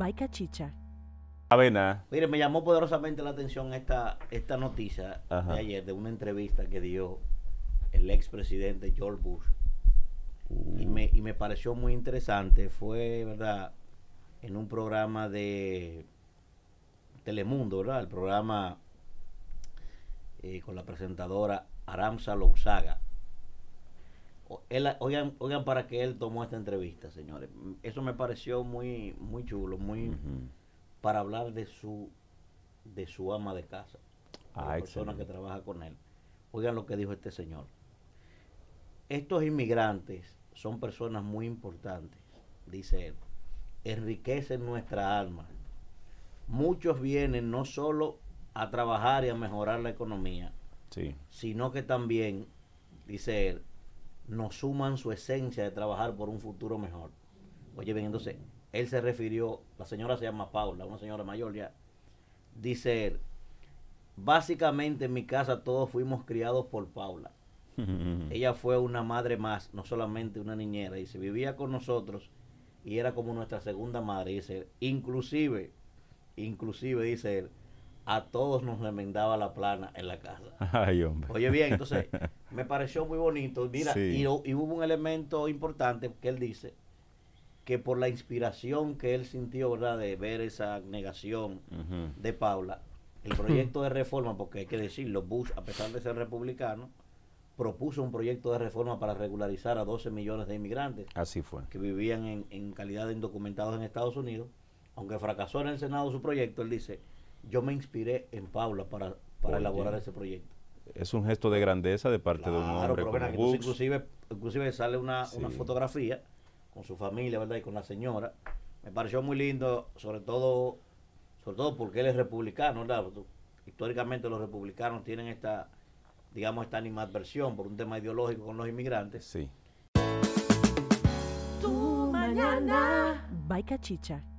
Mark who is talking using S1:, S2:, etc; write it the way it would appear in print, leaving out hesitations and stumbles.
S1: by Cachicha.
S2: Avena.
S3: Mire, me llamó poderosamente la atención esta noticia
S2: Ajá.
S3: de ayer, de una entrevista que dio el expresidente George Bush. Y me pareció muy interesante. Fue, ¿verdad?, en un programa de Telemundo, ¿verdad? El programa con la presentadora Aramsa Louzaga. Oigan para qué él tomó esta entrevista, señores. Eso me pareció muy, muy chulo, muy para hablar de su ama de casa, de la persona que trabaja con él. Oigan lo que dijo este señor. Estos inmigrantes son personas muy importantes, dice él. Enriquecen nuestra alma. Muchos vienen no solo a trabajar y a mejorar la economía,
S2: Sí.
S3: sino que también, dice él, nos suman su esencia de trabajar por un futuro mejor. Oye, bien, entonces, él se refirió, la señora se llama Paula, una señora mayor ya. Dice él, básicamente en mi casa todos fuimos criados por Paula. Ella fue una madre más, no solamente una niñera. Dice, vivía con nosotros y era como nuestra segunda madre. Dice, inclusive, dice él, a todos nos remendaba la plana en la casa.
S2: Ay, hombre.
S3: Oye bien, entonces, me pareció muy bonito. Mira,
S2: Sí.
S3: y hubo un elemento importante que él dice, que por la inspiración que él sintió, ¿verdad?, de ver esa negación de Paula, el proyecto de reforma, porque hay que decirlo, Bush, a pesar de ser republicano, propuso un proyecto de reforma para regularizar a 12 millones de inmigrantes
S2: Así fue.
S3: que vivían en calidad de indocumentados en Estados Unidos. Aunque fracasó en el Senado su proyecto, él dice, yo me inspiré en Paula para elaborar ese proyecto.
S2: Es un gesto de grandeza de parte de un hombre
S3: pero
S2: como
S3: ven aquí,
S2: Bush.
S3: inclusive sale una fotografía con su familia, ¿verdad?, y con la señora. Me pareció muy lindo, sobre todo porque él es republicano, ¿verdad? Históricamente los republicanos tienen esta animadversión por un tema ideológico con los inmigrantes.
S2: Sí.
S1: Tu mañana by Cachicha.